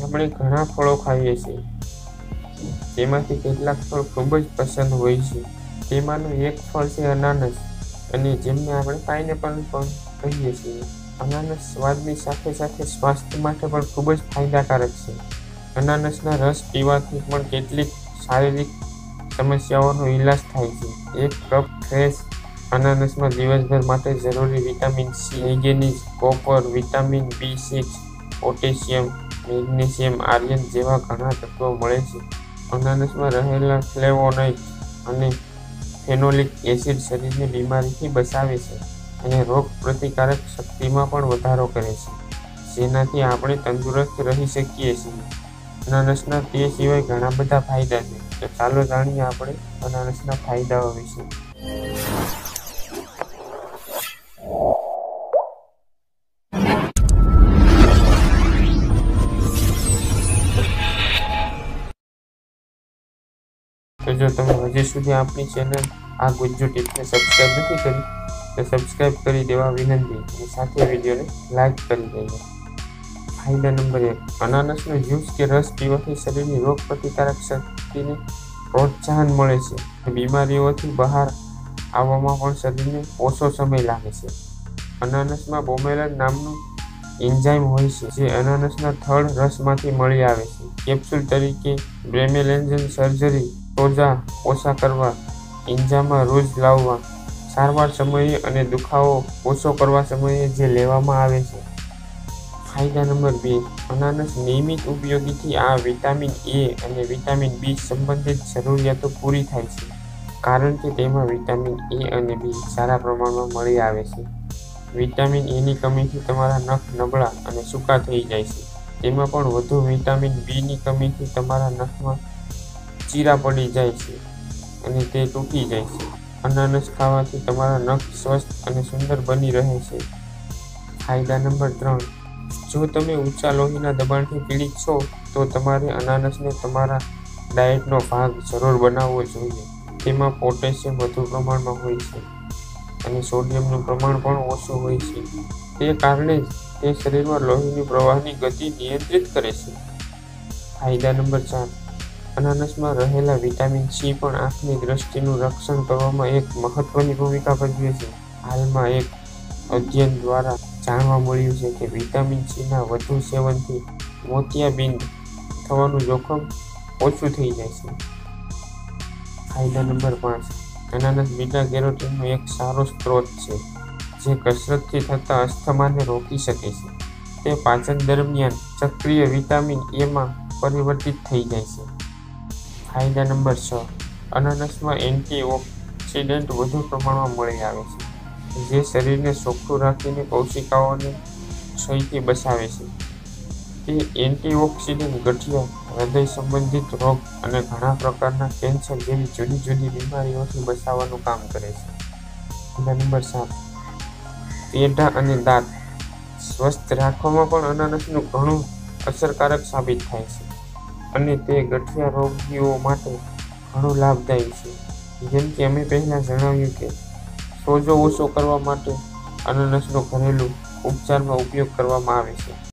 આપણે ઘણા ફળો ખાઈએ છીએ, તેમાંથી કેટલાક ફળ ખૂબ જ પસંદ હોય છે. તેમાંનું એક ફળ છે અનાનસ, અને જેમને આપણે પાઇનેપલ પણ કહીએ છીએ. અનાનસ સ્વાદની સાથે સાથે સ્વાસ્થ્ય માટે પણ ખૂબ જ ફાયદાકારક છે. અનાનસના રસ પીવાથી પણ કેટલીક શારીરિક સમસ્યાઓનો ઈલાજ થાય છે. એક કપ ફ્રેશ અનાનસમાં દિવસભર માટે જરૂરી vitamin C, manganese, copper, vitamin B6, potassium, magnesium, iron જેવા ઘણા તત્વો મળે છે. અનાનસમાં રહેલા ફ્લેવોનોઇડ્સ અને ફેનોલિક એસિડ શરીરને બીમારીથી બચાવે છે અને રોગ પ્રતિકારક શક્તિમાં પણ વધારો કરે છે, જેનાથી આપણે તંદુરસ્ત રહી શકીએ છીએ. અનાનસના તે સિવાય ઘણા બધા ફાયદા છે, તો ચાલો જાણીએ આપણે અનાનસના ફાયદાઓ વિશે. તો જો તમે હજી સુધી આપણી ચેનલ આ ગુજ્જુ ટિપ્સને સબસ્ક્રાઇબ નથી કરી, તો સબસ્ક્રાઇબ કરી દેવા વિનંતી અને સાથે વિડીયોને લાઇક કરી દેજો. ફાયદા નંબર 1. અનાનસનો જ્યુસ કે રસ પીવાથી શરીરની રોગ પ્રતિકારક શક્તિને પ્રોત્સાહન મળે છે. બીમારીઓથી બહાર આવવામાં પણ શરીરને ઓછો સમય લાગે છે. અનાનસમાં બ્રોમેલાઇન નામનું એન્ઝાઇમ હોય છે, જે અનાનસના થડ રસમાંથી મળી આવે છે. કેપ્સ્યુલ તરીકે બ્રોમેલાઇન સર્જરી, સોજા ઓછા કરવા, ઈંજામાં રૂઝ લાવવા, સારવાર સમયે અને દુખાવો ઓછો કરવા સમયે જે લેવામાં આવે છે. ફાયદા નંબર 2. અનાનસ નિયમિત ઉપયોગથી આ વિટામિન A અને વિટામિન B સંબંધિત જરૂરિયાતો પૂરી થાય છે, કારણ કે તેમાં વિટામિન A અને B સારા પ્રમાણમાં મળી આવે છે. વિટામિન Aની કમીથી તમારા નખ નબળા અને સૂકા થઈ જાય છે. તેમાં પણ વધુ વિટામિન Bની કમીથી તમારા નખમાં ચીરા પડી જાય છે અને તે તૂટી જાય છે. અનાનસ ખાવાથી તમારા નખ સ્વસ્થ અને સુંદર બની રહે છે. ફાયદા નંબર 3. જો તમે ઊંચા લોહીના દબાણથી પીડિત છો, તો તમારે અનાનસને તમારા ડાયટનો ભાગ જરૂર બનાવવો જોઈએ. તેમાં પોટેશિયમ વધુ પ્રમાણમાં હોય છે અને સોડિયમનું પ્રમાણ પણ ઓછું હોય છે. તે કારણે જ તે શરીરમાં લોહીની પ્રવાહની ગતિ નિયંત્રિત કરે છે. ફાયદા નંબર 4. અનાનસમાં રહેલા વિટામિન સી પણ આંખની દ્રષ્ટિનું રક્ષણ કરવામાં એક મહત્વની ભૂમિકા ભજવે છે. હાલમાં એક અધ્યયન દ્વારા જાણવા મળ્યું છે કે વિટામિન સીના વધુ સેવનથી મોતિયાબિંદ થવાનું જોખમ ઓછું થઈ જાય છે. ફાયદા નંબર 5. અનાનસ બીટા કેરોટીનનો એક સારો સ્ત્રોત છે, જે કસરતથી થતા અસ્થમાને રોકી શકે છે. તે પાચન દરમિયાન સક્રિય વિટામિન Aમાં પરિવર્તિત થઈ જાય છે. ફાયદા નંબર 6. અનાનસમાં એન્ટીઓક્સિડન્ટ વધુ પ્રમાણમાં મળી આવે છે, જે શરીરને ચોખ્ખું રાખીને કોશિકાઓને ક્ષયથી બચાવે છે. તે એન્ટીઓક્સિડન્ટ ગઠિયા, હૃદય સંબંધિત રોગ અને ઘણા પ્રકારના કેન્સર જેવી જુદી જુદી બીમારીઓથી બચાવવાનું કામ કરે છે. ફાયદા નંબર 7. પેઢા અને દાંત સ્વસ્થ રાખવામાં પણ અનાનસનું ઘણું અસરકારક સાબિત થાય છે, અને તે ગઠિયા રોગીઓ માટે ઘણું લાભદાયી છે. જેમ કે અમે પહેલાં જણાવ્યું કે સોજો ઓછો કરવા માટે અનાનસનો ઘરેલું ઉપચારમાં ઉપયોગ કરવામાં આવે છે.